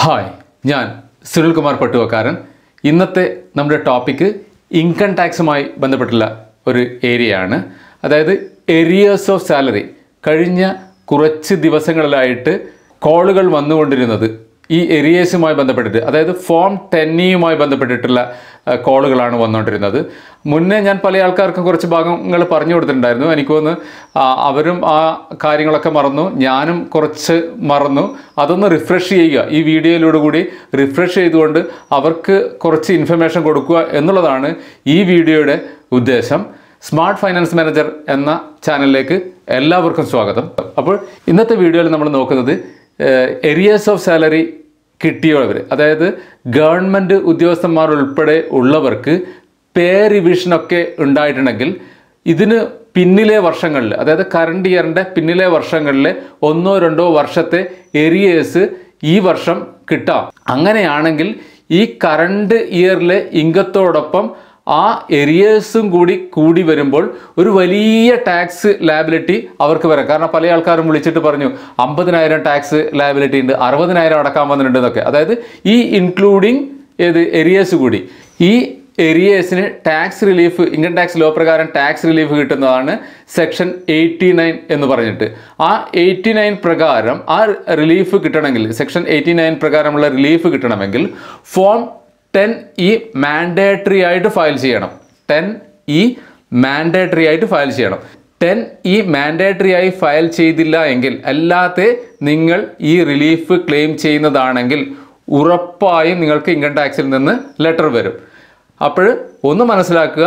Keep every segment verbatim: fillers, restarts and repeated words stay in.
Hi, ഞാൻ സുനിൽ കുമാർ പട്ടുവക്കാരൻ. ഇന്നത്തെ നമ്മുടെ ടോപ്പിക്ക് ഇൻകം ടാക്സുമായി ബന്ധപ്പെട്ടുള്ള ഒരു ഏരിയയാണ്. അതായത് എറിയേഴ്സ് ഓഫ് സാലറി. കഴിഞ്ഞ കുറച്ച് ദിവസങ്ങളിലായിട്ട് കോളുകൾ വന്നുകൊണ്ടിരുന്നത് ഈ എറിയേഴ്സുമായി ബന്ധപ്പെട്ടിട്ട്, അതായത് ഫോം ടെന്നിയുമായി ബന്ധപ്പെട്ടിട്ടുള്ള കോളുകളാണ് വന്നുകൊണ്ടിരുന്നത്. മുന്നേ ഞാൻ പല ആൾക്കാർക്കും കുറച്ച് ഭാഗങ്ങൾ പറഞ്ഞു കൊടുത്തിട്ടുണ്ടായിരുന്നു. എനിക്ക് തോന്നുന്നു അവരും ആ കാര്യങ്ങളൊക്കെ മറന്നു, ഞാനും കുറച്ച് മറന്നു. അതൊന്ന് റിഫ്രഷ് ചെയ്യുക, ഈ വീഡിയോയിലൂടെ കൂടി റിഫ്രഷ് ചെയ്തുകൊണ്ട് അവർക്ക് കുറച്ച് ഇൻഫർമേഷൻ കൊടുക്കുക എന്നുള്ളതാണ് ഈ വീഡിയോയുടെ ഉദ്ദേശം. സ്മാർട്ട് ഫൈനാൻസ് മാനേജർ എന്ന ചാനലിലേക്ക് എല്ലാവർക്കും സ്വാഗതം. അപ്പോൾ ഇന്നത്തെ വീഡിയോയിൽ നമ്മൾ നോക്കുന്നത് എറിയേഴ്സ് ഓഫ് സാലറി കിട്ടിയവർ, അതായത് ഗവൺമെൻറ് ഉദ്യോഗസ്ഥന്മാർ ഉൾപ്പെടെ ഉള്ളവർക്ക് പേ റിവിഷനൊക്കെ ഉണ്ടായിട്ടുണ്ടെങ്കിൽ ഇതിന് പിന്നിലെ വർഷങ്ങളിൽ, അതായത് കറണ്ട് ഇയറിൻ്റെ പിന്നിലെ വർഷങ്ങളിൽ ഒന്നോ രണ്ടോ വർഷത്തെ എറിയേഴ്സ് ഈ വർഷം കിട്ടാം. അങ്ങനെയാണെങ്കിൽ ഈ കറണ്ട് ഇയറിലെ ഇൻകത്തോടൊപ്പം ആ എറിയേഴ്സും കൂടി കൂടി വരുമ്പോൾ ഒരു വലിയ ടാക്സ് ലയബിലിറ്റി അവർക്ക് വരാം. കാരണം പല ആൾക്കാരും വിളിച്ചിട്ട് പറഞ്ഞു അമ്പതിനായിരം ടാക്സ് ലയബിലിറ്റി ഉണ്ട്, അറുപതിനായിരം അടക്കാൻ വന്നിട്ടുണ്ട് എന്നൊക്കെ. അതായത് ഈ ഇൻക്ലൂഡിങ് ഏത് എറിയേഴ്സ് കൂടി. ഈ എറിയേഴ്സിന് tax relief, income tax law പ്രകാരം ടാക്സ് റിലീഫ് കിട്ടുന്നതാണ് സെക്ഷൻ എയ്റ്റി നയൻ എന്ന് പറഞ്ഞിട്ട്. ആ എയ്റ്റി നയൻ പ്രകാരം ആ റിലീഫ് കിട്ടണമെങ്കിൽ, സെക്ഷൻ എയ്റ്റി നയൻ പ്രകാരമുള്ള റിലീഫ് കിട്ടണമെങ്കിൽ ഫോം ടെൻ ഇ മാൻഡേറ്ററി ആയിട്ട് ഫയൽ ചെയ്യണം. ടെൻ ഇ മാൻഡേറ്ററി ആയിട്ട് ഫയൽ ചെയ്യണം. ടെൻ ഇ മാൻഡേറ്ററി ആയി ഫയൽ ചെയ്തില്ല എങ്കിൽ, അല്ലാതെ നിങ്ങൾ ഈ റിലീഫ് ക്ലെയിം ചെയ്യുന്നതാണെങ്കിൽ ഉറപ്പായും നിങ്ങൾക്ക് ഇൻകം ടാക്സിൽ നിന്ന് ലെറ്റർ വരും. അപ്പോൾ ഒന്ന് മനസ്സിലാക്കുക,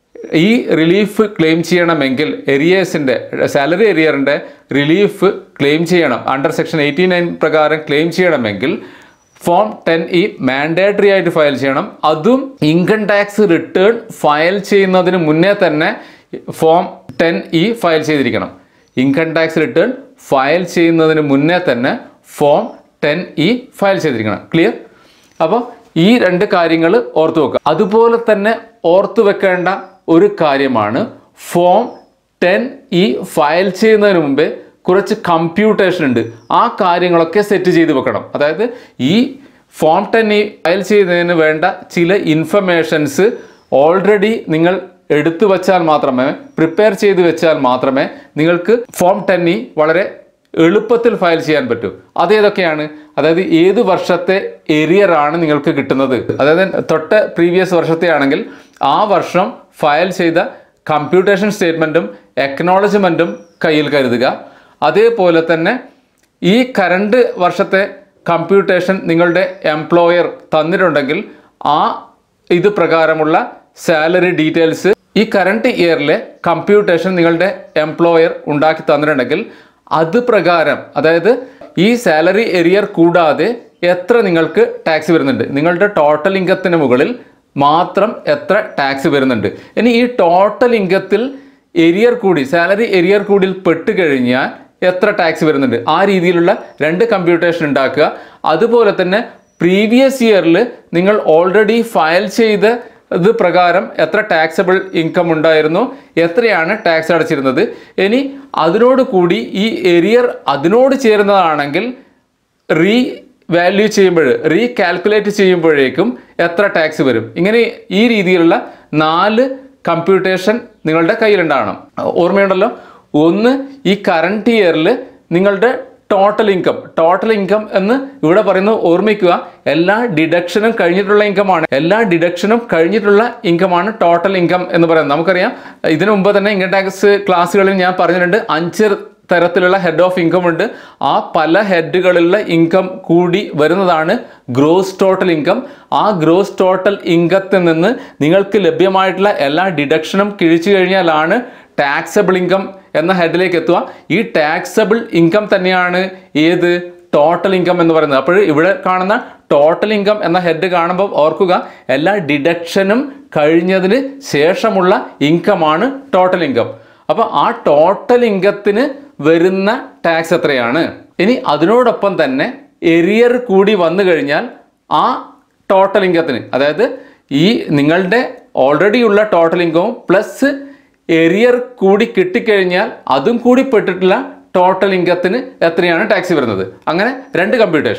ഈ റിലീഫ് ക്ലെയിം ചെയ്യണമെങ്കിൽ എറിയേഴ്സിൻ്റെ, സാലറി എറിയറിൻ്റെ റിലീഫ് ക്ലെയിം ചെയ്യണം. അണ്ടർ സെക്ഷൻ എയ്റ്റി നയൻ പ്രകാരം ക്ലെയിം ചെയ്യണമെങ്കിൽ ഫോം ടെൻ ഇ മാൻഡേറ്ററി ആയിട്ട് ഫയൽ ചെയ്യണം. അതും ഇൻകം ടാക്സ് റിട്ടേൺ ഫയൽ ചെയ്യുന്നതിന് മുന്നേ തന്നെ ഫോം ടെൻ ഇ ഫയൽ ചെയ്തിരിക്കണം. ഇൻകം ടാക്സ് റിട്ടേൺ ഫയൽ ചെയ്യുന്നതിന് മുന്നേ തന്നെ ഫോം ടെൻ ഇ ഫയൽ ചെയ്തിരിക്കണം. ക്ലിയർ? അപ്പോൾ ഈ രണ്ട് കാര്യങ്ങൾ ഓർത്തു വെക്കുക. അതുപോലെ തന്നെ ഓർത്തു വെക്കേണ്ട ഒരു കാര്യമാണ്, ഫോം ടെൻ ഇ ഫയൽ ചെയ്യുന്നതിന് മുമ്പേ കുറച്ച് കമ്പ്യൂട്ടേഷൻ ഉണ്ട്. ആ കാര്യങ്ങളൊക്കെ സെറ്റ് ചെയ്ത് വെക്കണം. അതായത് ഈ ഫോം ടെൻ ഇ ഫയൽ ചെയ്യുന്നതിന് വേണ്ട ചില ഇൻഫർമേഷൻസ് ഓൾറെഡി നിങ്ങൾ എടുത്തു വെച്ചാൽ മാത്രമേ, പ്രിപ്പയർ ചെയ്ത് വെച്ചാൽ മാത്രമേ നിങ്ങൾക്ക് ഫോം ടെൻ ഇ വളരെ എളുപ്പത്തിൽ ഫയൽ ചെയ്യാൻ പറ്റൂ. അതേതൊക്കെയാണ്? അതായത് ഏത് വർഷത്തെ എറിയറാണ് നിങ്ങൾക്ക് കിട്ടുന്നത്, അതായത് തൊട്ട് പ്രീവിയസ് വർഷത്തെ ആണെങ്കിൽ ആ വർഷം ഫയൽ ചെയ്ത കമ്പ്യൂട്ടേഷൻ സ്റ്റേറ്റ്മെൻറ്റും എക്നോളജ്മെൻറ്റും കയ്യിൽ കരുതുക. അതേപോലെ തന്നെ ഈ കറണ്ട് വർഷത്തെ കമ്പ്യൂട്ടേഷൻ നിങ്ങളുടെ എംപ്ലോയർ തന്നിട്ടുണ്ടെങ്കിൽ ആ ഇത് പ്രകാരമുള്ള സാലറി ഡീറ്റെയിൽസ് ഈ കറണ്ട് ഇയറിലെ കമ്പ്യൂട്ടേഷൻ നിങ്ങളുടെ എംപ്ലോയർ ഉണ്ടാക്കി തന്നിട്ടുണ്ടെങ്കിൽ അത് പ്രകാരം, അതായത് ഈ സാലറി എറിയർ കൂടാതെ എത്ര നിങ്ങൾക്ക് ടാക്സ് വരുന്നുണ്ട്, നിങ്ങളുടെ ടോട്ടൽ ഇൻകത്തിന് മുകളിൽ മാത്രം എത്ര ടാക്സ് വരുന്നുണ്ട്. ഇനി ഈ ടോട്ടൽ ഇൻകത്തിൽ എറിയർ കൂടി, സാലറി എറിയർ കൂടിയിൽ പെട്ട് കഴിഞ്ഞാൽ എത്ര ടാക്സ് വരുന്നുണ്ട്, ആ രീതിയിലുള്ള രണ്ട് കമ്പ്യൂട്ടേഷൻ ഉണ്ടാക്കുക. അതുപോലെ തന്നെ പ്രീവിയസ് ഇയറിൽ നിങ്ങൾ ഓൾറെഡി ഫയൽ ചെയ്ത ഇത് പ്രകാരം എത്ര ടാക്സബിൾ ഇൻകം ഉണ്ടായിരുന്നു, എത്രയാണ് ടാക്സ് അടച്ചിരുന്നത്. ഇനി അതിനോട് കൂടി ഈ എറിയർ അതിനോട് ചേരുന്നതാണെങ്കിൽ റീ വാല്യൂ ചെയ്യുമ്പോൾ, റീ കാൽക്കുലേറ്റ് ചെയ്യുമ്പോഴേക്കും എത്ര ടാക്സ് വരും. ഇങ്ങനെ ഈ രീതിയിലുള്ള നാല് കമ്പ്യൂട്ടേഷൻ നിങ്ങളുടെ കയ്യിലുണ്ടാകണം. ഓർമ്മയുണ്ടല്ലോ? ഒന്ന്, ഈ കറണ്ട് ഇയറിൽ നിങ്ങളുടെ ടോട്ടൽ ഇൻകം, ടോട്ടൽ ഇൻകം എന്ന് ഇവിടെ പറയുന്നത് ഓർമ്മിക്കുക, എല്ലാ ഡിഡക്ഷനും കഴിഞ്ഞിട്ടുള്ള ഇൻകമാണ്. എല്ലാ ഡിഡക്ഷനും കഴിഞ്ഞിട്ടുള്ള ഇൻകമാണ് ടോട്ടൽ ഇൻകം എന്ന് പറയുന്നത്. നമുക്കറിയാം, ഇതിനു മുമ്പ് തന്നെ ഇൻകം ടാക്സ് ക്ലാസ്സുകളിൽ ഞാൻ പറഞ്ഞിട്ടുണ്ട്, അഞ്ച് തരത്തിലുള്ള ഹെഡ് ഓഫ് ഇൻകം ഉണ്ട്. ആ പല ഹെഡുകളിലുള്ള ഇൻകം കൂടി വരുന്നതാണ് ഗ്രോസ് ടോട്ടൽ ഇൻകം. ആ ഗ്രോസ് ടോട്ടൽ ഇൻകത്തിൽ നിന്ന് നിങ്ങൾക്ക് ലഭ്യമായിട്ടുള്ള എല്ലാ ഡിഡക്ഷനും കിഴിച്ചു കഴിഞ്ഞാലാണ് ടാക്സബിൾ ഇൻകം എന്ന ഹെഡിലേക്ക് എത്തുക. ഈ ടാക്സബിൾ ഇൻകം തന്നെയാണ് ഏത് ടോട്ടൽ ഇൻകം എന്ന് പറയുന്നത്. അപ്പോൾ ഇവിടെ കാണുന്ന ടോട്ടൽ ഇൻകം എന്ന ഹെഡ് കാണുമ്പോൾ ഓർക്കുക, എല്ലാ ഡിഡക്ഷനും കഴിഞ്ഞതിന് ശേഷമുള്ള ഇൻകമാണ് ടോട്ടൽ ഇൻകം. അപ്പോൾ ആ ടോട്ടൽ ഇൻകത്തിന് വരുന്ന ടാക്സ് എത്രയാണ്. ഇനി അതിനോടൊപ്പം തന്നെ എറിയർ കൂടി വന്നു കഴിഞ്ഞാൽ ആ ടോട്ടൽ ഇൻകത്തിന്, അതായത് ഈ നിങ്ങളുടെ ഓൾറെഡി ഉള്ള ടോട്ടൽ ഇൻകവും പ്ലസ് എറിയർ കൂടി കിട്ടിക്കഴിഞ്ഞാൽ അതും കൂടി പെട്ടിട്ടുള്ള ടോട്ടൽ ഇൻകത്തിന് എത്രയാണ് ടാക്സ് വരുന്നത്. അങ്ങനെ രണ്ട് കമ്പ്യൂട്ടേഷൻ.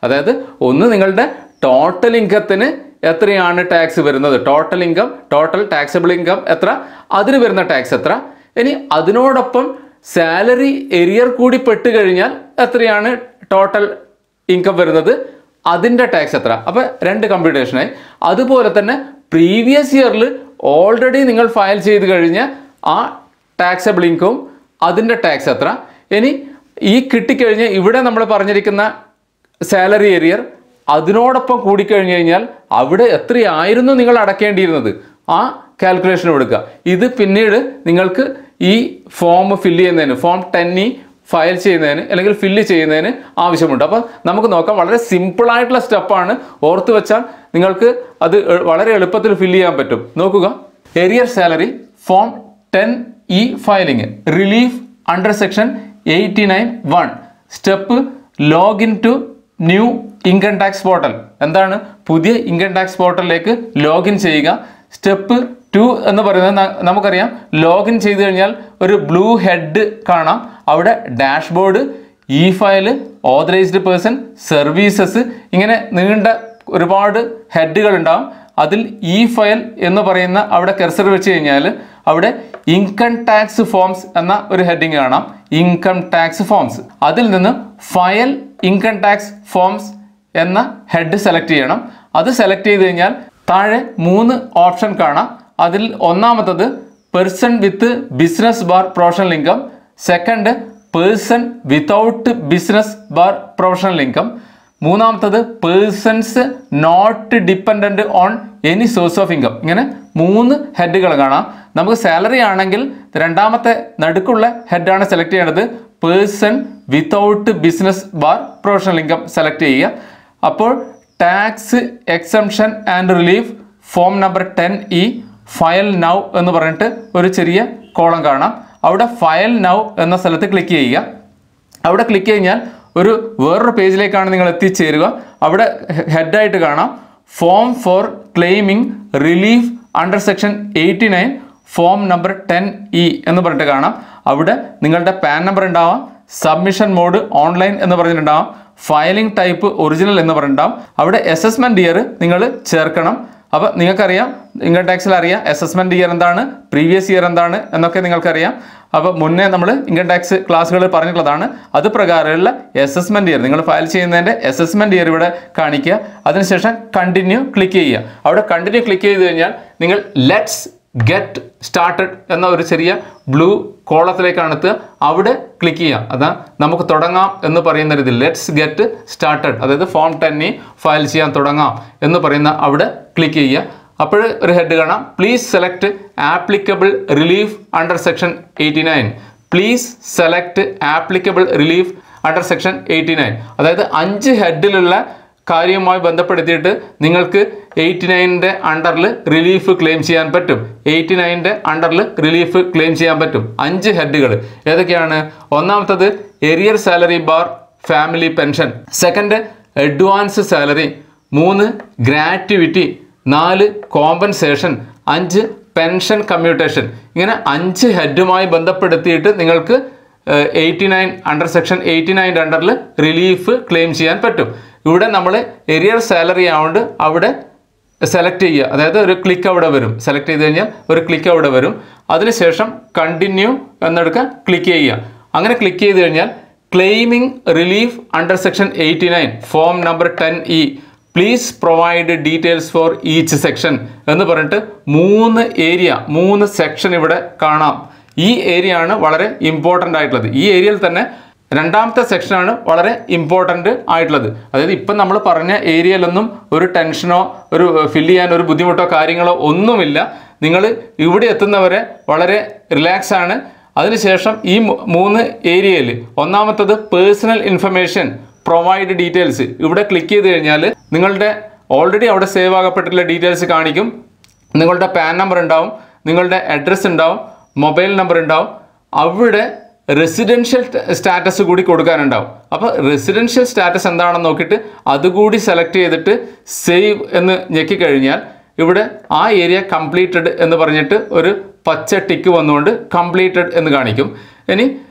അതായത് ഒന്ന് നിങ്ങളുടെ ടോട്ടൽ ഇൻകത്തിന് എത്രയാണ് ടാക്സ് വരുന്നത്, total income, total taxable income എത്ര, അതിന് വരുന്ന ടാക്സ് എത്ര. ഇനി അതിനോടൊപ്പം സാലറി എരിയർ കൂടി പെട്ട് കഴിഞ്ഞാൽ എത്രയാണ് ടോട്ടൽ ഇൻകം വരുന്നത്, അതിൻ്റെ ടാക്സ് എത്ര. അപ്പോൾ രണ്ട് കമ്പ്യൂട്ടേഷനായി. അതുപോലെ തന്നെ പ്രീവിയസ് ഇയറിൽ ഓൾറെഡി നിങ്ങൾ ഫയൽ ചെയ്ത് കഴിഞ്ഞ ആ ടാക്സബിൾ ഇൻകവും അതിൻ്റെ ടാക്സ് എത്ര. ഇനി ഈ കിട്ടിക്കഴിഞ്ഞ് ഇവിടെ നമ്മൾ പറഞ്ഞിരിക്കുന്ന സാലറി എരിയർ അതിനോടൊപ്പം കൂടിക്കഴിഞ്ഞ് കഴിഞ്ഞാൽ അവിടെ എത്രയായിരുന്നു നിങ്ങൾ അടക്കേണ്ടിയിരുന്നത്, ആ കാൽക്കുലേഷൻ കൊടുക്കുക. ഇത് പിന്നീട് നിങ്ങൾക്ക് ഈ ഫോം ഫില്ല് ചെയ്യുന്നതിന്, ഫോം ടെൻ ഇ ഫയൽ ചെയ്യുന്നതിന് അല്ലെങ്കിൽ ഫില്ല് ചെയ്യുന്നതിന് ആവശ്യമുണ്ട്. അപ്പോൾ നമുക്ക് നോക്കാം. വളരെ സിമ്പിളായിട്ടുള്ള സ്റ്റെപ്പാണ്. ഓർത്ത് വെച്ചാൽ നിങ്ങൾക്ക് അത് വളരെ എളുപ്പത്തിൽ ഫില്ല് ചെയ്യാൻ പറ്റും. നോക്കുക. Arrear salary form ten E filing, relief under section eighty nine one. Step login to new income tax portal. എന്താണ്? പുതിയ ഇൻകം ടാക്സ് പോർട്ടലിലേക്ക് ലോഗിൻ ചെയ്യുക. സ്റ്റെപ്പ് ടു എന്ന് പറയുന്നത് നമുക്കറിയാം, ലോഗിൻ ചെയ്ത് കഴിഞ്ഞാൽ ഒരു ബ്ലൂ ഹെഡ് കാണാം. അവിടെ dashboard, E file, authorised person, services, ഇങ്ങനെ നീണ്ട ഒരുപാട് ഹെഡുകൾ ഉണ്ടാവും. അതിൽ ഇ ഫയൽ എന്ന് പറയുന്ന അവിടെ കെർസർ വെച്ച് കഴിഞ്ഞാൽ അവിടെ ഇൻകം ടാക്സ് ഫോംസ് എന്ന ഒരു ഹെഡിങ് കാണാം. Income tax forms. അതിൽ നിന്ന് ഫയൽ ഇൻകം ടാക്സ് ഫോംസ് എന്ന ഹെഡ് സെലക്ട് ചെയ്യണം. അത് സെലക്ട് ചെയ്ത് കഴിഞ്ഞാൽ താഴെ മൂന്ന് ഓപ്ഷൻ കാണാം. അതിൽ ഒന്നാമത്തത് person with business bar professional income, second person without business bar professional income, മൂന്നാമത്തത് persons not dependent on any source of income. ഇങ്ങനെ മൂന്ന് ഹെഡുകൾ കാണാം. നമുക്ക് സാലറി ആണെങ്കിൽ രണ്ടാമത്തെ നടുക്കുള്ള ഹെഡാണ് സെലക്ട് ചെയ്യേണ്ടത്. Person without business bar professional income select ചെയ്യുക. അപ്പോൾ tax exemption and relief form number ten E file now എന്ന് പറഞ്ഞിട്ട് ഒരു ചെറിയ കോളം കാണാം. അവിടെ ഫയൽ നൗ എന്ന സ്ഥലത്ത് ക്ലിക്ക് ചെയ്യുക. അവിടെ ക്ലിക്ക് കഴിഞ്ഞാൽ ഒരു വേറൊരു പേജിലേക്കാണ് നിങ്ങൾ എത്തിച്ചേരുക. അവിടെ ഹെഡായിട്ട് കാണാം form for claiming relief under section eighty nine form number ten E എന്ന് പറഞ്ഞിട്ട് കാണാം. അവിടെ നിങ്ങളുടെ പാൻ നമ്പർ ഉണ്ടാവാം, സബ്മിഷൻ മോഡ് ഓൺലൈൻ എന്ന് പറഞ്ഞിട്ടുണ്ടാവാം, ഫയലിംഗ് ടൈപ്പ് ഒറിജിനൽ എന്ന് പറഞ്ഞിട്ടുണ്ടാവും. അവിടെ അസസ്മെൻറ്റ് ഇയർ നിങ്ങൾ ചേർക്കണം. അപ്പോൾ നിങ്ങൾക്കറിയാം, ഇൻകം ടാക്സിൽ അറിയാം അസസ്മെൻറ്റ് ഇയർ എന്താണ്, പ്രീവിയസ് ഇയർ എന്താണ് എന്നൊക്കെ നിങ്ങൾക്കറിയാം. അപ്പോൾ മുന്നേ നമ്മൾ ഇൻകം ടാക്സ് ക്ലാസ്സുകൾ പറഞ്ഞിട്ടുള്ളതാണ്. അത് പ്രകാരമുള്ള അസസ്മെൻറ്റ് ഇയർ നിങ്ങൾ ഫയൽ ചെയ്യുന്നതിൻ്റെ അസസ്മെൻറ്റ് ഇയർ ഇവിടെ കാണിക്കുക. അതിനുശേഷം കണ്ടിന്യൂ ക്ലിക്ക് ചെയ്യുക. അവിടെ കണ്ടിന്യൂ ക്ലിക്ക് ചെയ്ത് കഴിഞ്ഞാൽ നിങ്ങൾ ലെറ്റ്സ് ഗെറ്റ് സ്റ്റാർട്ടഡ് എന്ന ഒരു ചെറിയ ബ്ലൂ കോളത്തിലേക്കാണ് എത്തുക. അവിടെ ക്ലിക്ക് ചെയ്യാം. അതാ നമുക്ക് തുടങ്ങാം എന്ന് പറയുന്ന രീതിയിൽ ലെറ്റ്സ് ഗെറ്റ് സ്റ്റാർട്ടഡ്, അതായത് ഫോം ടെൻ ഇ ഫയൽ ചെയ്യാൻ തുടങ്ങാം എന്ന് പറയുന്ന അവിടെ ക്ലിക്ക് ചെയ്യുക. അപ്പോൾ ഒരു ഹെഡ് കാണാം, please select applicable relief under section eighty nine. Please select applicable relief under section eighty nine. അതായത് അഞ്ച് ഹെഡിലുള്ള കാര്യവുമായി ബന്ധപ്പെടുത്തിയിട്ട് നിങ്ങൾക്ക് എയ്റ്റി നയനിൻ്റെ അണ്ടറിൽ റിലീഫ് ക്ലെയിം ചെയ്യാൻ പറ്റും. എയ്റ്റി നയനിൻ്റെ അണ്ടറിൽ റിലീഫ് ക്ലെയിം ചെയ്യാൻ പറ്റും. അഞ്ച് ഹെഡുകൾ ഏതൊക്കെയാണ്? ഒന്നാമത്തത് arrear salary bar family pension, second advance salary, മൂന്ന് ഗ്രാറ്റുവിറ്റി, നാല് കോമ്പൻസേഷൻ, അഞ്ച് പെൻഷൻ കമ്മ്യൂട്ടേഷൻ. ഇങ്ങനെ അഞ്ച് ഹെഡുമായി ബന്ധപ്പെടുത്തിയിട്ട് നിങ്ങൾക്ക് eighty nine under section eighty നയൻ്റെ അണ്ടറിൽ റിലീഫ് ക്ലെയിം ചെയ്യാൻ പറ്റും. ഇവിടെ നമ്മൾ എരിയർ സാലറി ആവുകൊണ്ട് അവിടെ സെലക്ട് ചെയ്യുക. അതായത് ഒരു ക്ലിക്ക് അവിടെ വരും. സെലക്ട് ചെയ്ത് കഴിഞ്ഞാൽ ഒരു ക്ലിക്ക് അവിടെ വരും. അതിനുശേഷം കണ്ടിന്യൂ എന്നെടുക്കുക, ക്ലിക്ക് ചെയ്യുക. അങ്ങനെ ക്ലിക്ക് ചെയ്ത് കഴിഞ്ഞാൽ claiming relief under section eighty nine form number ten E please provide details for each section എന്ന് പറഞ്ഞിട്ട് മൂന്ന് ഏരിയ മൂന്ന് സെക്ഷൻ ഇവിടെ കാണാം. ഈ ഏരിയ ആണ് വളരെ ഇമ്പോർട്ടൻ്റ് ആയിട്ടുള്ളത്. ഈ ഏരിയയിൽ തന്നെ രണ്ടാമത്തെ സെക്ഷനാണ് വളരെ ഇമ്പോർട്ടൻ്റ് ആയിട്ടുള്ളത്. അതായത് ഇപ്പം നമ്മൾ പറഞ്ഞ ഏരിയയിലൊന്നും ഒരു ടെൻഷനോ ഒരു ഫില്ല് ചെയ്യാൻ ഒരു ബുദ്ധിമുട്ടോ കാര്യങ്ങളോ ഒന്നുമില്ല. നിങ്ങൾ ഇവിടെ എത്തുന്നവരെ വളരെ റിലാക്സ് ആണ്. അതിനുശേഷം ഈ മൂന്ന് ഏരിയയിൽ ഒന്നാമത്തത് പേഴ്സണൽ ഇൻഫർമേഷൻ പ്രൊവൈഡ് ഡീറ്റെയിൽസ്. ഇവിടെ ക്ലിക്ക് ചെയ്ത് കഴിഞ്ഞാൽ നിങ്ങളുടെ ഓൾറെഡി അവിടെ സേവ് ആകപ്പെട്ടിട്ടുള്ള ഡീറ്റെയിൽസ് കാണിക്കും. നിങ്ങളുടെ പാൻ നമ്പർ ഉണ്ടാവും, നിങ്ങളുടെ അഡ്രസ്സ് ഉണ്ടാവും, മൊബൈൽ നമ്പർ ഉണ്ടാവും. അവിടെ റെസിഡൻഷ്യൽ സ്റ്റാറ്റസ് കൂടി കൊടുക്കാനുണ്ടാവും. അപ്പോൾ റെസിഡൻഷ്യൽ സ്റ്റാറ്റസ് എന്താണെന്ന് നോക്കിയിട്ട് അതുകൂടി സെലക്ട് ചെയ്തിട്ട് സേവ് എന്ന് ഞെക്കിക്കഴിഞ്ഞാൽ ഇവിടെ ആ ഏരിയ കംപ്ലീറ്റഡ് എന്ന് പറഞ്ഞിട്ട് ഒരു പച്ച ടിക്ക് വന്നുകൊണ്ട് കംപ്ലീറ്റഡ് എന്ന് കാണിക്കും. ഇനി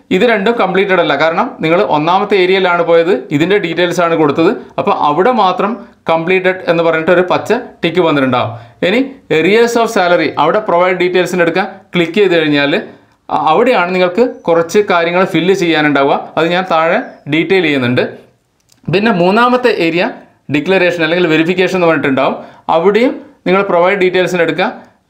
ഇത് രണ്ടും കംപ്ലീറ്റഡ് അല്ല. കാരണം നിങ്ങൾ ഒന്നാമത്തെ ഏരിയയിലാണ് പോയത്, ഇതിൻ്റെ ഡീറ്റെയിൽസ് ആണ് കൊടുത്തത്. അപ്പോൾ അവിടെ മാത്രം കംപ്ലീറ്റഡ് എന്ന് പറഞ്ഞിട്ട് ഒരു പച്ച ടിക്ക് വന്നിട്ടുണ്ടാവും. ഇനി എറിയേഴ്സ് ഓഫ് സാലറി അവിടെ പ്രൊവൈഡ് ഡീറ്റെയിൽസിന് എടുക്കാൻ ക്ലിക്ക് ചെയ്ത് കഴിഞ്ഞാൽ അവിടെയാണ് നിങ്ങൾക്ക് കുറച്ച് കാര്യങ്ങൾ ഫില്ല് ചെയ്യാനുണ്ടാവുക. അത് ഞാൻ താഴെ ഡീറ്റെയിൽ ചെയ്യുന്നുണ്ട്. പിന്നെ മൂന്നാമത്തെ ഏരിയ ഡിക്ലറേഷൻ അല്ലെങ്കിൽ വെരിഫിക്കേഷൻ എന്ന് പറഞ്ഞിട്ടുണ്ടാവും. അവിടെയും നിങ്ങൾ പ്രൊവൈഡ് ഡീറ്റെയിൽസിന് എടുക്കുക,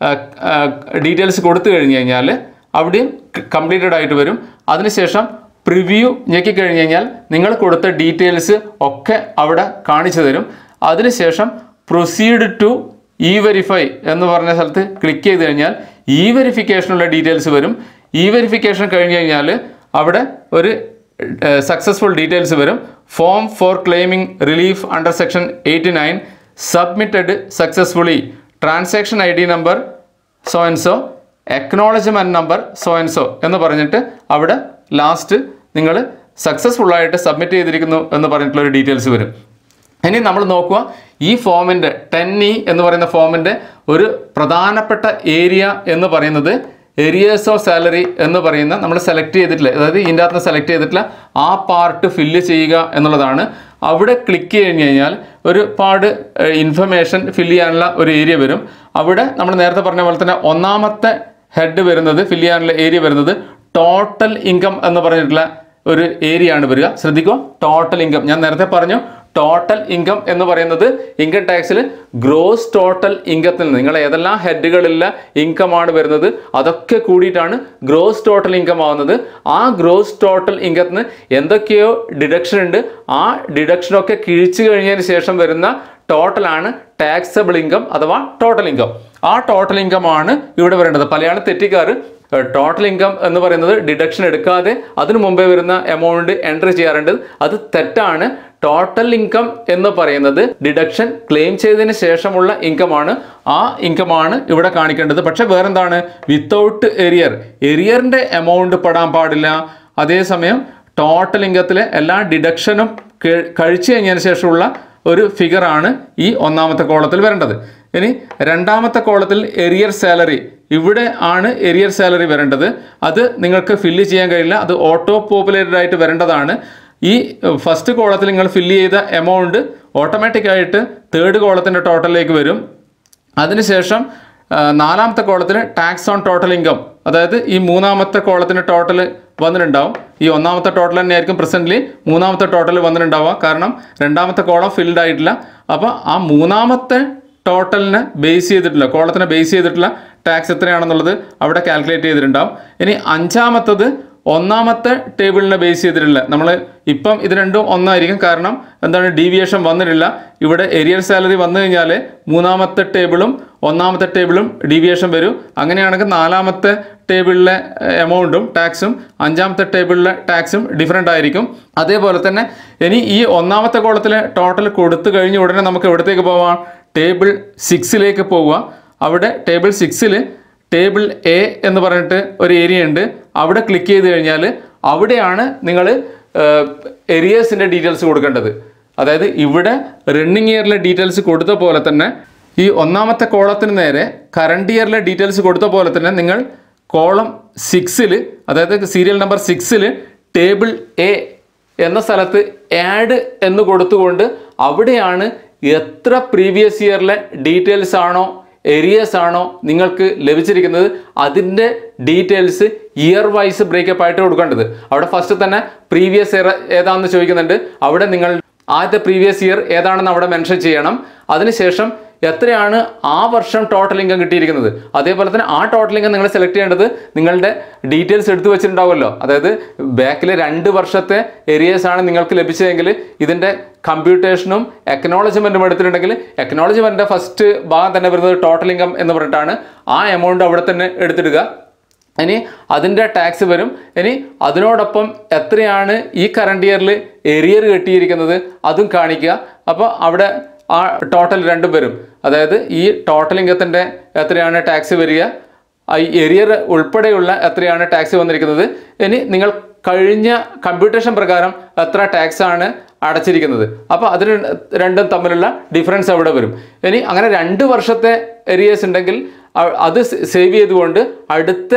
ഡീറ്റെയിൽസ് കൊടുത്തു കഴിഞ്ഞ് കഴിഞ്ഞാൽ അവിടെയും കംപ്ലീറ്റഡ് ആയിട്ട് വരും. അതിനുശേഷം പ്രിവ്യൂ ഞെക്കിക്കഴിഞ്ഞ് കഴിഞ്ഞാൽ നിങ്ങൾ കൊടുത്ത ഡീറ്റെയിൽസ് ഒക്കെ അവിടെ കാണിച്ചു തരും. അതിനുശേഷം പ്രൊസീഡ് ടു ഇ വെരിഫൈ എന്ന് പറഞ്ഞ സ്ഥലത്ത് ക്ലിക്ക് ചെയ്ത് കഴിഞ്ഞാൽ ഇ വെരിഫിക്കേഷനുള്ള ഡീറ്റെയിൽസ് വരും. ഇ വെരിഫിക്കേഷൻ കഴിഞ്ഞ് കഴിഞ്ഞാൽ അവിടെ ഒരു സക്സസ്ഫുൾ ഡീറ്റെയിൽസ് വരും. Form for claiming relief under section eighty nine submitted successfully, transaction I D number so and so, acknowledgement number so and so എന്ന് പറഞ്ഞിട്ട് അവിടെ ലാസ്റ്റ് നിങ്ങൾ സക്സസ്ഫുള്ളായിട്ട് സബ്മിറ്റ് ചെയ്തിരിക്കുന്നു എന്ന് പറഞ്ഞിട്ടുള്ളൊരു ഡീറ്റെയിൽസ് വരും. ഇനി നമ്മൾ നോക്കുക, ഈ ഫോമിൻ്റെ ടെൻ ഇ എന്ന് പറയുന്ന ഫോമിൻ്റെ ഒരു പ്രധാനപ്പെട്ട ഏരിയ എന്ന് പറയുന്നത് എറിയേഴ്സ് ഓഫ് സാലറി എന്ന് പറയുന്ന നമ്മൾ സെലക്ട് ചെയ്തിട്ടില്ല, അതായത് ഇതിൻ്റെ അകത്ത് സെലക്ട് ചെയ്തിട്ടില്ല ആ പാർട്ട് ഫില്ല് ചെയ്യുക എന്നുള്ളതാണ്. അവിടെ ക്ലിക്ക് കഴിഞ്ഞ് കഴിഞ്ഞാൽ ഒരുപാട് ഇൻഫർമേഷൻ ഫില്ല് ചെയ്യാനുള്ള ഒരു ഏരിയ വരും. അവിടെ നമ്മൾ നേരത്തെ പറഞ്ഞ പോലെ തന്നെ ഒന്നാമത്തെ ഹെഡ് വരുന്നത് ഫില്ല് ചെയ്യാനുള്ള ഏരിയ വരുന്നത് ടോട്ടൽ ഇൻകം എന്ന് പറഞ്ഞിട്ടുള്ള ഒരു ഏരിയ ആണ് വരിക. ശ്രദ്ധിക്കുക, ടോട്ടൽ ഇൻകം ഞാൻ നേരത്തെ പറഞ്ഞു. ടോട്ടൽ ഇൻകം എന്ന് പറയുന്നത് ഇൻകം ടാക്സിൽ ഗ്രോസ് ടോട്ടൽ ഇൻകത്തിൽ നിന്ന് നിങ്ങൾ ഏതെല്ലാം ഹെഡുകളിലുള്ള ഇൻകമാണ് വരുന്നത് അതൊക്കെ കൂടിയിട്ടാണ് ഗ്രോസ് ടോട്ടൽ ഇൻകം ആവുന്നത്. ആ ഗ്രോസ് ടോട്ടൽ ഇൻകത്തിൽ നിന്ന് എന്തൊക്കെയോ ഡിഡക്ഷൻ ഉണ്ട്, ആ ഡിഡക്ഷനൊക്കെ കിഴിച്ചു കഴിഞ്ഞതിന് ശേഷം വരുന്ന ടോട്ടലാണ് ടാക്സബിൾ ഇൻകം അഥവാ ടോട്ടൽ ഇൻകം. ആ ടോട്ടൽ ഇൻകം ആണ് ഇവിടെ വരേണ്ടത്. പലയാണ് തെറ്റിക്കാറ്. ടോട്ടൽ ഇൻകം എന്ന് പറയുന്നത് ഡിഡക്ഷൻ എടുക്കാതെ അതിനു മുമ്പേ വരുന്ന എമൗണ്ട് എൻട്രി ചെയ്യാറുണ്ട്. അത് തെറ്റാണ്. ടോട്ടൽ ഇൻകം എന്ന് പറയുന്നത് ഡിഡക്ഷൻ ക്ലെയിം ചെയ്തതിന് ശേഷമുള്ള ഇൻകമാണ്. ആ ഇൻകമാണ് ഇവിടെ കാണിക്കേണ്ടത്. പക്ഷെ വേറെന്താണ്, വിത്തൗട്ട് എറിയർ, എറിയറിൻ്റെ എമൗണ്ട് പെടാൻ പാടില്ല. അതേസമയം ടോട്ടൽ ഇൻകത്തിലെ എല്ലാ ഡിഡക്ഷനും കഴിച്ചു കഴിഞ്ഞതിന് ശേഷമുള്ള ഒരു ഫിഗറാണ് ഈ ഒന്നാമത്തെ കോളത്തിൽ വരേണ്ടത്. ഇനി രണ്ടാമത്തെ കോളത്തിൽ എറിയർ സാലറി, ഇവിടെ ആണ് എറിയർ സാലറി വരേണ്ടത്. അത് നിങ്ങൾക്ക് ഫില്ല് ചെയ്യാൻ കഴിയില്ല, അത് ഓട്ടോ പോപ്പുലേറ്റഡ് ആയിട്ട് വരേണ്ടതാണ്. ഈ ഫസ്റ്റ് കോളത്തിൽ നിങ്ങൾ ഫില്ല് ചെയ്ത എമൗണ്ട് ഓട്ടോമാറ്റിക്കായിട്ട് തേർഡ് കോളത്തിൻ്റെ ടോട്ടലിലേക്ക് വരും. അതിനുശേഷം നാലാമത്തെ കോളത്തിന് ടാക്സ് ഓൺ ടോട്ടൽ ഇൻകം, അതായത് ഈ മൂന്നാമത്തെ കോളത്തിന് ടോട്ടൽ വന്നിട്ടുണ്ടാവും. ഈ ഒന്നാമത്തെ ടോട്ടൽ തന്നെയായിരിക്കും പ്രസൻ്റ്ലി മൂന്നാമത്തെ ടോട്ടൽ വന്നിട്ടുണ്ടാവുക, കാരണം രണ്ടാമത്തെ കോളം ഫിൽഡ് ആയിട്ടില്ല. അപ്പോൾ ആ മൂന്നാമത്തെ ടോട്ടലിനെ ബേസ് ചെയ്തിട്ടുള്ള കോളത്തിനെ ബേസ് ചെയ്തിട്ടുള്ള ടാക്സ് എത്രയാണെന്നുള്ളത് അവിടെ കാൽക്കുലേറ്റ് ചെയ്തിട്ടുണ്ടാവും. ഇനി അഞ്ചാമത്തത് ഒന്നാമത്തെ ടേബിളിനെ ബേസ് ചെയ്തിട്ടുള്ള, നമ്മൾ ഇപ്പം ഇത് രണ്ടും ഒന്നായിരിക്കും, കാരണം എന്താണ് ഡീവിയേഷൻ വന്നിട്ടില്ല. ഇവിടെ എറിയർ സാലറി വന്നു കഴിഞ്ഞാൽ മൂന്നാമത്തെ ടേബിളും ഒന്നാമത്തെ ടേബിളും ഡീവിയേഷൻ വരും. അങ്ങനെയാണെങ്കിൽ നാലാമത്തെ ടേബിളിലെ എമൗണ്ടും ടാക്സും അഞ്ചാമത്തെ ടേബിളിലെ ടാക്സും ഡിഫറെൻ്റ് ആയിരിക്കും. അതേപോലെ തന്നെ ഇനി ഈ ഒന്നാമത്തെ കോളത്തിലെ ടോട്ടൽ കൊടുത്തു കഴിഞ്ഞ ഉടനെ നമുക്ക് എവിടത്തേക്ക് പോവാം, ടേബിൾ സിക്സിലേക്ക് പോവുക. അവിടെ ടേബിൾ സിക്സിൽ ടേബിൾ എ എന്ന് പറഞ്ഞിട്ട് ഒരു ഏരിയ ഉണ്ട്. അവിടെ ക്ലിക്ക് ചെയ്ത് കഴിഞ്ഞാൽ അവിടെയാണ് നിങ്ങൾ എറിയേഴ്സിൻ്റെ ഡീറ്റെയിൽസ് കൊടുക്കേണ്ടത്. അതായത് ഇവിടെ റണ്ണിങ് ഇയറിലെ ഡീറ്റെയിൽസ് കൊടുത്ത പോലെ തന്നെ ഈ ഒന്നാമത്തെ കോളത്തിന് നേരെ കറണ്ട് ഇയറിലെ ഡീറ്റെയിൽസ് കൊടുത്ത പോലെ തന്നെ നിങ്ങൾ കോളം സിക്സിൽ, അതായത് സീരിയൽ നമ്പർ സിക്സിൽ ടേബിൾ എ എന്ന സ്ഥലത്ത് ആഡ് എന്ന് കൊടുത്തുകൊണ്ട് അവിടെയാണ് എത്ര പ്രീവിയസ് ഇയറിലെ ഡീറ്റെയിൽസ് ആണോ എറിയേഴ്സ് ആണോ നിങ്ങൾക്ക് ലഭിച്ചിരിക്കുന്നത് അതിൻ്റെ ഡീറ്റെയിൽസ് ഇയർ വൈസ് ബ്രേക്കപ്പ് ആയിട്ട് കൊടുക്കേണ്ടത്. അവിടെ ഫസ്റ്റ് തന്നെ പ്രീവിയസ് ഇയർ ഏതാണെന്ന് ചോദിക്കുന്നുണ്ട്. അവിടെ നിങ്ങൾ ആദ്യത്തെ പ്രീവിയസ് ഇയർ ഏതാണെന്ന് അവിടെ മെൻഷൻ ചെയ്യണം. അതിനുശേഷം എത്രയാണ് ആ വർഷം ടോട്ടൽ ഇൻകം കിട്ടിയിരിക്കുന്നത്, അതേപോലെ തന്നെ ആ ടോട്ടൽ ഇൻകം നിങ്ങൾ സെലക്ട് ചെയ്യേണ്ടത് നിങ്ങളുടെ ഡീറ്റെയിൽസ് എടുത്തു വെച്ചിട്ടുണ്ടാവുമല്ലോ. അതായത് ബാക്കിലെ രണ്ട് വർഷത്തെ എറിയേഴ്സ് ആണ് നിങ്ങൾക്ക് ലഭിച്ചതെങ്കിൽ ഇതിൻ്റെ കമ്പ്യൂട്ടേഷനും എക്കനോളജ്മെൻറ്റും എടുത്തിട്ടുണ്ടെങ്കിൽ എക്കനോളജ്മെൻറ്റിൻ്റെ ഫസ്റ്റ് ഭാഗം തന്നെ വരുന്നത് ടോട്ടൽ ഇൻകം എന്ന് പറഞ്ഞിട്ടാണ്. ആ എമൗണ്ട് അവിടെ തന്നെ എടുത്തിടുക. ഇനി അതിൻ്റെ ടാക്സ് വരും. ഇനി അതിനോടൊപ്പം എത്രയാണ് ഈ കറണ്ട് ഇയറിൽ എറിയർ കിട്ടിയിരിക്കുന്നത് അതും കാണിക്കുക. അപ്പോൾ അവിടെ ആ ടോട്ടൽ രണ്ടും വരും. അതായത് ഈ ടോട്ടൽ ഇൻകത്തിൻ്റെ എത്രയാണ് ടാക്സ് വരിക, ഈ എറിയർ ഉൾപ്പെടെയുള്ള എത്രയാണ് ടാക്സ് വന്നിരിക്കുന്നത്, ഇനി നിങ്ങൾ കഴിഞ്ഞ കമ്പ്യൂട്ടേഷൻ പ്രകാരം എത്ര ടാക്സ് ആണ് അടച്ചിരിക്കുന്നത്, അപ്പോൾ അതിന് രണ്ടും തമ്മിലുള്ള ഡിഫറൻസ് അവിടെ വരും. ഇനി അങ്ങനെ രണ്ട് വർഷത്തെ എറിയേഴ്സ് ഉണ്ടെങ്കിൽ അത് സേവ് ചെയ്തുകൊണ്ട് അടുത്ത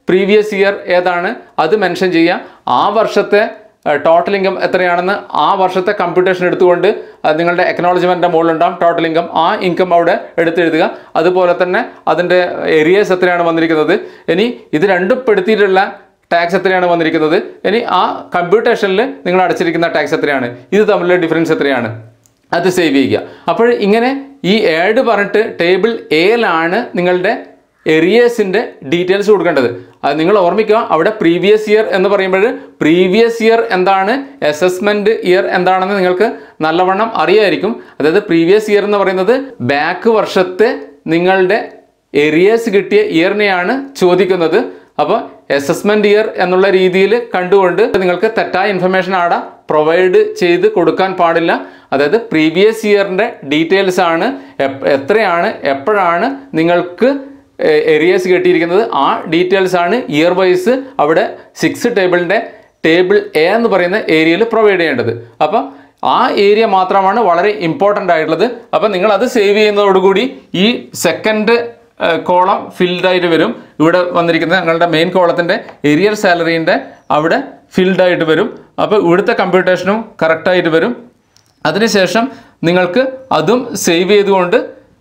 പ്രീവിയസ് ഇയർ ഏതാണ് അത് മെൻഷൻ ചെയ്യുക. ആ വർഷത്തെ ടോട്ടൽ ഇൻകം എത്രയാണെന്ന് ആ വർഷത്തെ കമ്പ്യൂട്ടേഷൻ എടുത്തുകൊണ്ട് നിങ്ങളുടെ എക്കനോളജ്മെൻറ്റിൻ്റെ മുകളിലുണ്ടാകും ടോട്ടൽ ഇൻകം. ആ ഇൻകം അവിടെ എടുത്തെഴുതുക. അതുപോലെ തന്നെ അതിൻ്റെ ഏരിയസ് എത്രയാണ് വന്നിരിക്കുന്നത്, ഇനി ഇത് രണ്ടും പെടുത്തിയിട്ടുള്ള ടാക്സ് എത്രയാണ് വന്നിരിക്കുന്നത്, ഇനി ആ കമ്പ്യൂട്ടേഷനിൽ നിങ്ങൾ അടച്ചിരിക്കുന്ന ടാക്സ് എത്രയാണ്, ഇത് തമ്മിലുള്ള ഡിഫറൻസ് എത്രയാണ്, അത് സേവ് ചെയ്യുക. അപ്പോൾ ഇങ്ങനെ ഈ ഏഡ് പറഞ്ഞിട്ട് ടേബിൾ എയിലാണ് നിങ്ങളുടെ എറിയേഴ്സിൻ്റെ ഡീറ്റെയിൽസ് കൊടുക്കേണ്ടത്. അത് നിങ്ങൾ ഓർമ്മിക്കുക, അവിടെ പ്രീവിയസ് ഇയർ എന്ന് പറയുമ്പോൾ പ്രീവിയസ് ഇയർ എന്താണ്, അസസ്മെൻറ്റ് ഇയർ എന്താണെന്ന് നിങ്ങൾക്ക് നല്ലവണ്ണം അറിയായിരിക്കും. അതായത് പ്രീവിയസ് ഇയർ എന്ന് പറയുന്നത് ബാക്ക് വർഷത്തെ നിങ്ങളുടെ എറിയേഴ്സ് കിട്ടിയ ഇയറിനെയാണ് ചോദിക്കുന്നത്. അപ്പോൾ അസസ്മെൻറ്റ് ഇയർ എന്നുള്ള രീതിയിൽ കണ്ടുകൊണ്ട് നിങ്ങൾക്ക് തെറ്റായ ഇൻഫർമേഷൻ അവിടെ പ്രൊവൈഡ് ചെയ്ത് കൊടുക്കാൻ പാടില്ല. അതായത് പ്രീവിയസ് ഇയറിൻ്റെ ഡീറ്റെയിൽസ് ആണ്, എത്രയാണ് എപ്പോഴാണ് നിങ്ങൾക്ക് എറിയേഴ്സ് കിട്ടിയിരിക്കുന്നത്, ആ ഡീറ്റെയിൽസ് ആണ് ഇയർ വൈസ് അവിടെ സിക്സ് ടേബിളിൻ്റെ ടേബിൾ എ എന്ന് പറയുന്ന ഏരിയയിൽ പ്രൊവൈഡ് ചെയ്യേണ്ടത്. അപ്പോൾ ആ ഏരിയ മാത്രമാണ് വളരെ ഇമ്പോർട്ടൻ്റ് ആയിട്ടുള്ളത്. അപ്പോൾ നിങ്ങൾ അത് സേവ് ചെയ്യുന്നതോടുകൂടി ഈ സെക്കൻഡ് കോളം ഫിൽഡ് ആയിട്ട് വരും. ഇവിടെ വന്നിരിക്കുന്ന നിങ്ങളുടെ മെയിൻ കോളത്തിൻ്റെ എരിയർ സാലറീൻ്റെ അവിടെ ഫിൽഡ് ആയിട്ട് വരും. അപ്പോൾ ഇവിടുത്തെ കമ്പ്യൂട്ടേഷനും കറക്റ്റായിട്ട് വരും. അതിനുശേഷം നിങ്ങൾക്ക് അതും സേവ് ചെയ്തുകൊണ്ട്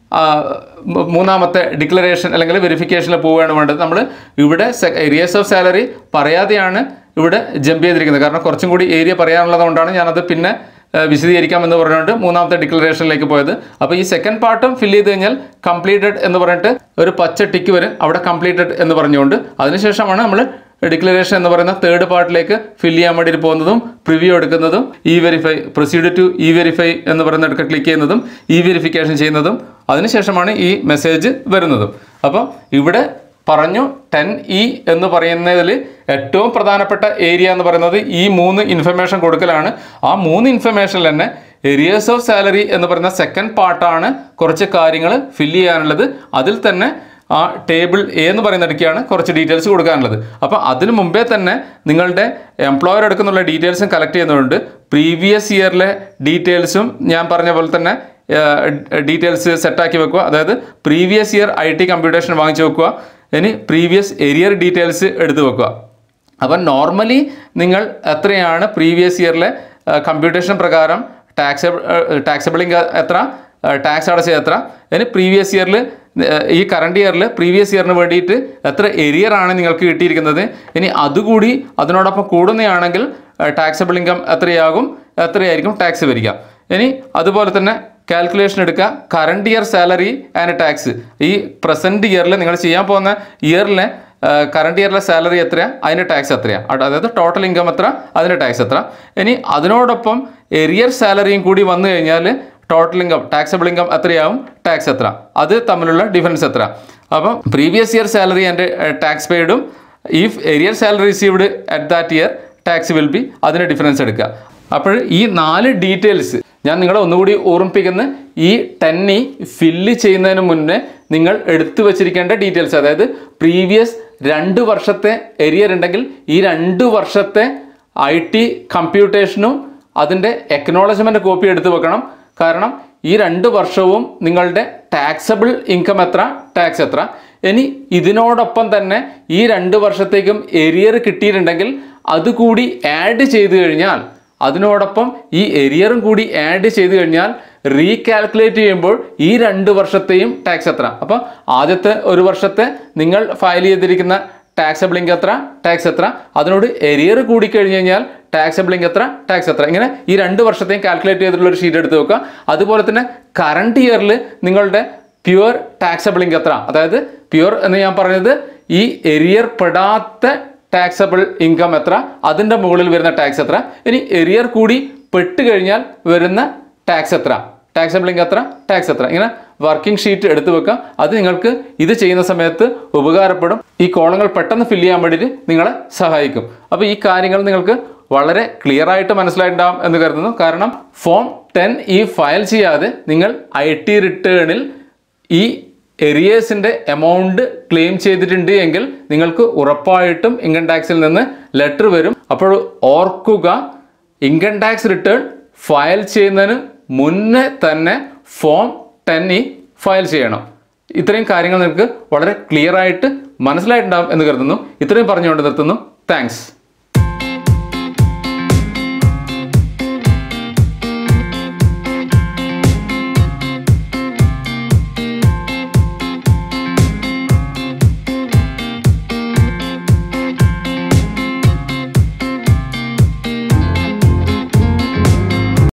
മൂന്നാമത്തെ ഡിക്ലറേഷൻ അല്ലെങ്കിൽ വെരിഫിക്കേഷനിൽ പോവുകയാണ് വേണ്ടത്. നമ്മൾ ഇവിടെ ഏരിയസ് ഓഫ് സാലറി പറയാതെയാണ് ഇവിടെ ജമ്പ് ചെയ്തിരിക്കുന്നത്. കാരണം കുറച്ചും കൂടി ഏരിയ പറയാനുള്ളത് കൊണ്ടാണ് ഞാനത് പിന്നെ വിശദീകരിക്കാമെന്ന് പറഞ്ഞുകൊണ്ട് മൂന്നാമത്തെ ഡിക്ലറേഷനിലേക്ക് പോയത്. അപ്പോൾ ഈ സെക്കൻഡ് പാർട്ടും ഫില്ല് ചെയ്ത് കഴിഞ്ഞാൽ കംപ്ലീറ്റഡ് എന്ന് പറഞ്ഞിട്ട് ഒരു പച്ച ടിക്ക് വരും, അവിടെ കംപ്ലീറ്റഡ് എന്ന് പറഞ്ഞുകൊണ്ട്. അതിനുശേഷമാണ് നമ്മൾ ഡിക്ലറേഷൻ എന്ന് പറയുന്ന തേർഡ് പാർട്ടിലേക്ക് ഫില്ല് ചെയ്യാൻ വേണ്ടി പോകുന്നതും പ്രിവ്യൂ എടുക്കുന്നതും e verify proceed to e verify എന്ന് പറയുന്ന എടുക്ക ക്ലിക്ക് ചെയ്യുന്നതും ഇ വെരിഫിക്കേഷൻ ചെയ്യുന്നതും അതിനുശേഷമാണ് ഈ മെസ്സേജ് വരുന്നതും. അപ്പോൾ ഇവിടെ പറഞ്ഞു ടെൻ ഇ എന്ന് പറയുന്നതിൽ ഏറ്റവും പ്രധാനപ്പെട്ട ഏരിയ എന്ന് പറയുന്നത് ഈ മൂന്ന് ഇൻഫർമേഷൻ കൊടുക്കലാണ്. ആ മൂന്ന് ഇൻഫർമേഷനിൽ തന്നെ ഏരിയസ് ഓഫ് സാലറി എന്ന് പറയുന്ന സെക്കൻഡ് പാർട്ടാണ് കുറച്ച് കാര്യങ്ങൾ ഫില്ല് ചെയ്യാനുള്ളത്. അതിൽ തന്നെ ആ ടേബിൾ എ എന്ന് പറയുന്നിടയ്ക്കാണ് കുറച്ച് ഡീറ്റെയിൽസ് കൊടുക്കാനുള്ളത്. അപ്പോൾ അതിന് മുമ്പേ തന്നെ നിങ്ങളുടെ എംപ്ലോയർ എടുക്കുന്നുള്ള ഡീറ്റെയിൽസും കളക്ട് ചെയ്യുന്നതുകൊണ്ട് പ്രീവിയസ് ഇയറിലെ ഡീറ്റെയിൽസും ഞാൻ പറഞ്ഞ പോലെ തന്നെ ഡീറ്റെയിൽസ് സെറ്റാക്കി വെക്കുക. അതായത് previous year I T computation വാങ്ങിച്ചു വെക്കുക, ഇനി പ്രീവിയസ് എരിയർ ഡീറ്റെയിൽസ് എടുത്തു വെക്കുക. അപ്പം നോർമലി നിങ്ങൾ എത്രയാണ് പ്രീവിയസ് ഇയറിലെ കമ്പ്യൂട്ടേഷൻ പ്രകാരം ടാക്സ് ടാക്സബിളിങ് എത്ര, ടാക്സ് അടച്ചത് എത്ര, ഇനി പ്രീവിയസ് ഇയറിൽ ഈ കറണ്ട് ഇയറിൽ പ്രീവിയസ് ഇയറിന് വേണ്ടിയിട്ട് എത്ര എരിയർ ആണ് നിങ്ങൾക്ക് കിട്ടിയിരിക്കുന്നത്, ഇനി അതുകൂടി അതിനോടൊപ്പം കൂടുന്നതാണെങ്കിൽ ടാക്സബിൾ ഇൻകം എത്രയാകും, എത്രയായിരിക്കും ടാക്സ് വരിക. ഇനി അതുപോലെ തന്നെ കാൽക്കുലേഷൻ എടുക്കുക, current year salary and tax. ഈ പ്രസൻറ്റ് ഇയറിൽ നിങ്ങൾ ചെയ്യാൻ പോകുന്ന ഇയറിലെ കറണ്ട് ഇയറിലെ സാലറി എത്രയാണ്, അതിൻ്റെ ടാക്സ് എത്രയാണ്, അതായത് ടോട്ടൽ ഇൻകം എത്ര, അതിൻ്റെ ടാക്സ് എത്ര. ഇനി അതിനോടൊപ്പം എരിയർ സാലറിയും കൂടി വന്നു കഴിഞ്ഞാൽ ടോട്ടൽ ഇൻകം ടാക്സബിൾ ഇൻകം എത്രയാവും, ടാക്സ് എത്ര, അത് തമ്മിലുള്ള ഡിഫറൻസ് എത്ര. അപ്പം previous year salary and tax പെയ്ഡും if arrear salary received at that year tax will be, അതിൻ്റെ ഡിഫറൻസ് എടുക്കുക. അപ്പോൾ ഈ നാല് ഡീറ്റെയിൽസ് ഞാൻ നിങ്ങളെ ഒന്നുകൂടി ഓർമ്മിപ്പിക്കുന്ന, ഈ ടെന്നി ഫില്ല് ചെയ്യുന്നതിന് മുന്നേ നിങ്ങൾ എടുത്തു വച്ചിരിക്കേണ്ട ഡീറ്റെയിൽസ്, അതായത് പ്രീവിയസ് രണ്ട് വർഷത്തെ എരിയർ ഉണ്ടെങ്കിൽ ഈ രണ്ട് വർഷത്തെ ഐ ടി കമ്പ്യൂട്ടേഷനും അതിൻ്റെ എക്നോളജ്മെൻറ്റ് കോപ്പി എടുത്തു വെക്കണം. കാരണം ഈ രണ്ട് വർഷവും നിങ്ങളുടെ ടാക്സബിൾ ഇൻകം എത്ര, ടാക്സ് എത്ര. ഇനി ഇതിനോടൊപ്പം തന്നെ ഈ രണ്ട് വർഷത്തേക്കും എരിയർ കിട്ടിയിട്ടുണ്ടെങ്കിൽ അതുകൂടി ആഡ് ചെയ്ത് കഴിഞ്ഞാൽ, അതിനോടൊപ്പം ഈ എരിയറും കൂടി ആഡ് ചെയ്ത് കഴിഞ്ഞാൽ റീകാൽക്കുലേറ്റ് ചെയ്യുമ്പോൾ ഈ രണ്ട് വർഷത്തെയും ടാക്സ് എത്ര. അപ്പോൾ ആദ്യത്തെ ഒരു വർഷത്തെ നിങ്ങൾ ഫയൽ ചെയ്തിരിക്കുന്ന ടാക്സബിൾ ഇൻകം എത്ര, ടാക്സ് എത്ര, അതിനോട് എരിയർ കൂടി കഴിഞ്ഞ് കഴിഞ്ഞാൽ ടാക്സബിൾ ഇൻകം എത്ര, ടാക്സ് എത്ര. ഇങ്ങനെ ഈ രണ്ട് വർഷത്തെയും കാൽക്കുലേറ്റ് ചെയ്തിട്ടുള്ള ഒരു ഷീറ്റ് എടുത്ത് വെക്കുക. അതുപോലെ തന്നെ കറണ്ട് ഇയറിൽ നിങ്ങളുടെ പ്യുവർ ടാക്സബിൾ ഇൻകം എത്ര, അതായത് പ്യുവർ എന്ന് ഞാൻ പറഞ്ഞത് ഈ എരിയർ പെടാത്ത ടാക്സബിൾ ഇൻകം എത്ര, അതിൻ്റെ മുകളിൽ വരുന്ന ടാക്സ് എത്ര, ഇനി എരിയർ കൂടി പെട്ട് കഴിഞ്ഞാൽ വരുന്ന ടാക്സ് എത്ര, ടാക്സബിൾ ഇൻകം എത്ര, ടാക്സ് എത്ര. ഇങ്ങനെ വർക്കിംഗ് ഷീറ്റ് എടുത്തു വെക്കുക. അത് നിങ്ങൾക്ക് ഇത് ചെയ്യുന്ന സമയത്ത് ഉപകാരപ്പെടും. ഈ കോളങ്ങൾ പെട്ടെന്ന് ഫില്ല് ചെയ്യാൻ വേണ്ടിയിട്ട് നിങ്ങളെ സഹായിക്കും. അപ്പോൾ ഈ കാര്യങ്ങൾ നിങ്ങൾക്ക് വളരെ ക്ലിയർ ആയിട്ട് മനസ്സിലായിട്ടുണ്ടാകും എന്ന് കരുതുന്നു. കാരണം ഫോം ടെൻ ഈ ഫയൽ ചെയ്യാതെ നിങ്ങൾ ഐ ടി റിട്ടേണിൽ ഈ എറിയേഴ്സിൻ്റെ എമൗണ്ട് ക്ലെയിം ചെയ്തിട്ടുണ്ട് എങ്കിൽ നിങ്ങൾക്ക് ഉറപ്പായിട്ടും ഇൻകം ടാക്സിൽ നിന്ന് ലെറ്റർ വരും. അപ്പോൾ ഓർക്കുക, ഇൻകം ടാക്സ് റിട്ടേൺ ഫയൽ ചെയ്യുന്നതിന് മുന്നേ തന്നെ ഫോം ടെൻ ഇ ഫയൽ ചെയ്യണം. ഇത്രയും കാര്യങ്ങൾ നിങ്ങൾക്ക് വളരെ ക്ലിയർ ആയിട്ട് മനസ്സിലായിട്ടുണ്ടാകും എന്ന് കരുതുന്നു. ഇത്രയും പറഞ്ഞുകൊണ്ട് നിർത്തുന്നു. താങ്ക്സ്.